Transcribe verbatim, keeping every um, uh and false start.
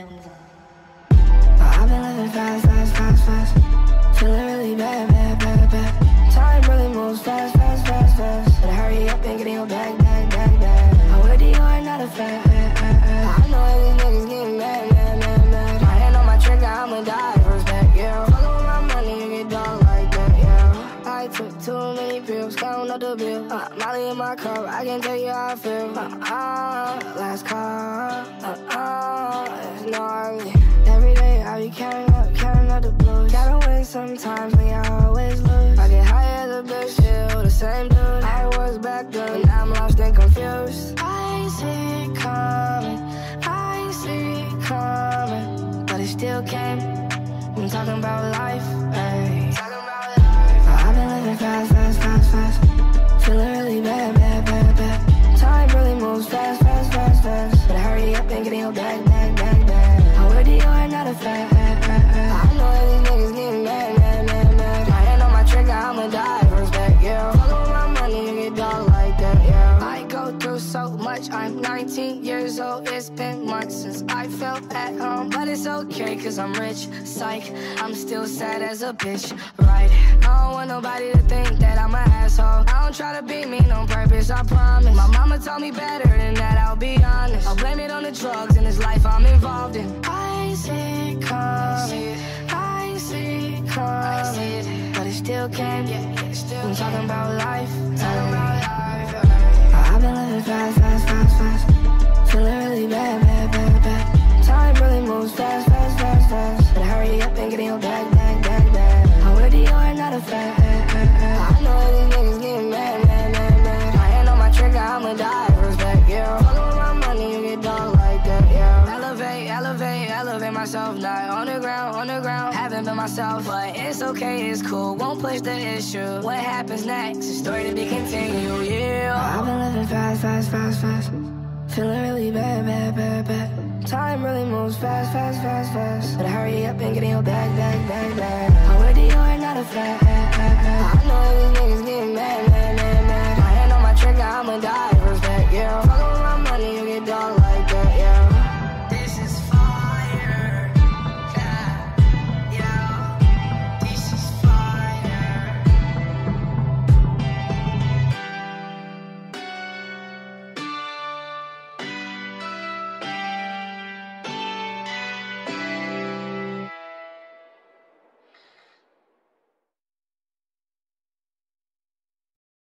I've been living fast, fast, fast, fast. Feeling really bad, bad, bad, bad. Time really moves fast, fast, fast, fast. Better hurry up and get in your bag, bag, bag, bag. I'm with you, I'm not a fan. I know these niggas getting mad, mad, mad, mad. My hand on my trigger, I'ma die first back, yeah. Fuckin' with my money, you get done like that, yeah. I took too many pills, counting up the bill. Uh, Molly in my cup, I can tell you how I feel. Uh, uh, last call, uh, uh, it's gnarly. Every day I be carrying up, carrying up the blues. Gotta win sometimes, but I always lose. I get high as a bitch, still the same dude I was back then, but now I'm lost and confused. I see it coming, I see it coming, but it still came. I'm talking about life, ayy. I've been living fast, fast, fast, fast. Feeling really bad, bad, bad, bad. Time really moves fast, fast, fast, fast. Better hurry up and get in your bag, bag, bag, bag. I'm with you, I'm not a fan. I know that these niggas getting mad, mad, mad, mad. My hand on my trigger, I'ma die first back, yeah. Fuckin' with my money, you get dog like that, yeah. I go through so much, I'm nineteen years old. It's been months since I felt at home, but it's okay, cause I'm rich, psych. I'm still sad as a bitch, right? I don't want nobody to think that I'm an asshole. I don't try to be mean on purpose, I promise. My mama told me better than that, I'll be honest. I'll blame it on the drugs in this life I'm involved in. I see it coming, I see it coming, but it still came. I'm talking about life, talking about life. I've been living fast, fast, fast, fast. Feeling really bad, bad, bad, bad. Time really moves fast, fast, fast, fast. Better hurry up and get in your bag, bag, bag, bag. I'm with you, I'm not a fan. I know these niggas getting mad, mad, mad, mad. My hand on my trigger, I'ma die first back, yeah. Fuckin' with my money, you get done like that, yeah. Elevate, elevate, elevate myself, not on the ground, on the ground. Haven't been myself, but it's okay, it's cool. Won't push the issue. What happens next? A story to be continued, yeah. I've been living fast, fast, fast, fast. Feeling really bad, bad, bad, bad. Time really moves fast, fast, fast, fast. Better hurry up and get in your bag, bag, bag, bag. I'm with you, I'm not a fan.